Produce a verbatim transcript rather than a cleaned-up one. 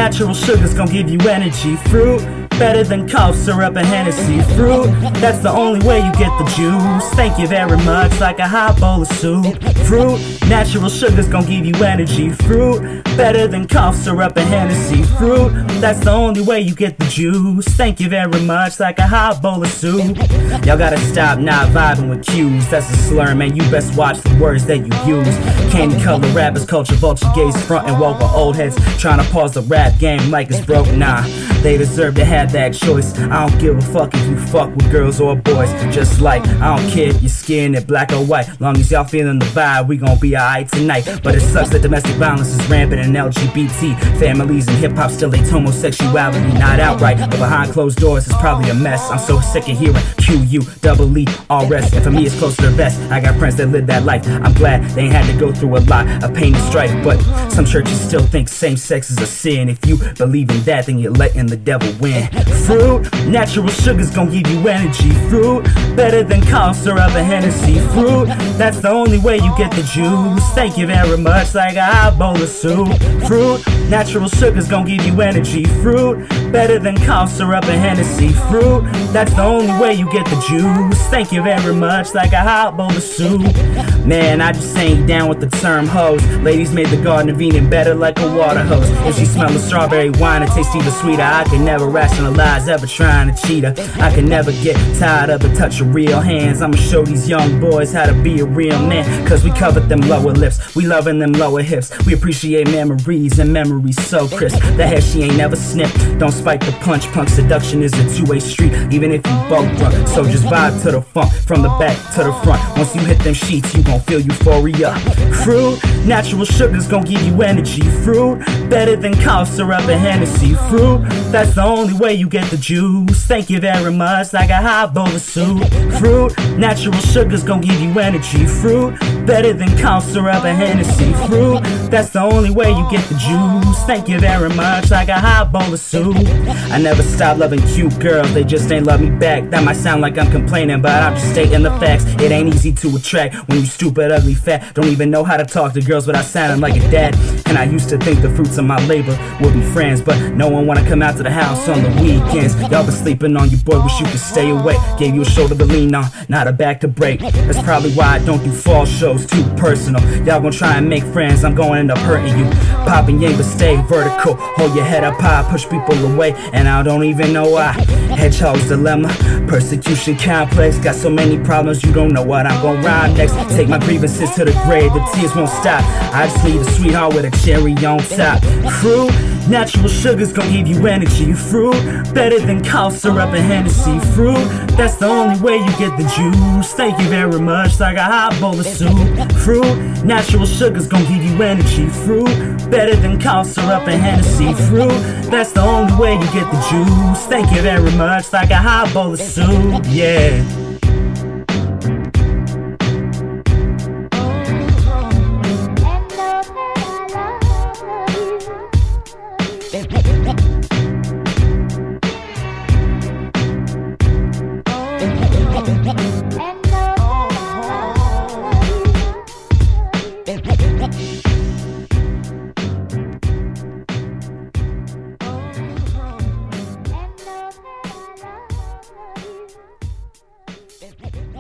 natural sugar's gonna give you energy. Fruit, better than cough syrup and Hennessy. Fruit, that's the only way you get the juice. Thank you very much, like a hot bowl of soup. Fruit, natural sugar's gonna give you energy. Fruit, better than cough syrup and Hennessy. Fruit, that's the only way you get the juice. Thank you very much, like a hot bowl of soup. Y'all gotta stop not vibing with cues. That's a slur, man, you best watch the words that you use. Candy color rappers, culture vulture, gays front and walk with old heads trying to pause the rap game like it's broke. Nah, they deserve to have that choice. I don't give a fuck if you fuck with girls or boys. Just like, I don't care if your skin is black or white. Long as y'all feeling the vibe, we gon' be alright tonight. But it sucks that domestic violence is rampant in L G B T families, and hip-hop still hates homosexuality. Not outright, but behind closed doors it's probably a mess. I'm so sick of hearing Q U, double E, R S. And for me it's close to the best. I got friends that live that life. I'm glad they ain't had to go through a lot of pain and strife. But some churches still think same-sex is a sin. If you believe in that, then you're letting the devil win. Fruit, natural sugar's gonna give you energy. Fruit, better than cough syrup and Hennessy. Fruit, that's the only way you get the juice. Thank you very much, like a hot bowl of soup. Fruit, natural sugar's gonna give you energy. Fruit, better than cough syrup and Hennessy. Fruit, that's the only way you get the juice. Thank you very much, like a hot bowl of soup. Man, I just ain't down with the term hoes. Ladies made the Garden of Eden better like a water hose. If she smell the strawberry wine, it tastes even sweeter. I can never rationalize ever trying to cheat her. I can never get tired of the touch of real hands. I'ma show these young boys how to be a real man. Cause we covered them lower lips, we loving them lower hips. We appreciate memories and memories so crisp. The hair she ain't never snipped. Don't spike the punch, punk seduction is a two-way street. Even if you both drunk, so just vibe to the funk. From the back to the front, once you hit them sheets you gon' feel euphoria. Fruit, natural sugar's gon' give you energy. Fruit, better than cough syrup and Hennessy. Fruit, that's the only way you get the juice. Thank you very much, like a hot bowl of soup. Fruit, natural sugar's gon' give you energy. Fruit, better than cough syrup and Hennessy. Fruit, that's the only way you get the juice. Thank you very much, like a hot bowl of soup. I never stopped loving cute girls, they just ain't love me back. That might sound like I'm complaining, but I'm just stating the facts. It ain't easy to attract when you stupid, ugly, fat. Don't even know how to talk to girls without sounding like a dad. And I used to think the fruits of my labor would be friends, but no one wanna come out to the house on the weekends. Y'all been sleeping on you, boy, wish you could stay away. Gave you a shoulder to lean on, not a back to break. That's probably why I don't do fall shows, too personal. Y'all gonna try and make friends, I'm gonna end up hurting you. Popping yang, but stay vertical. Hold your head up high, push people away, and I don't even know why. Hedgehog's dilemma, persecution complex. Got so many problems, you don't know what I'm gonna rhyme next. Take my grievances to the grave, the tears won't stop. I just need a sweetheart with a cherry on top. Fruit, natural sugar's gon' give you energy. Fruit, better than cough syrup and Hennessy. Fruit, that's the only way you get the juice. Thank you very much, like a hot bowl of soup. Fruit, natural sugar's gon' give you energy. Fruit, better than cough syrup and Hennessy. Fruit, that's the only way you get the juice. Thank you very much, like a hot bowl of soup. Yeah. And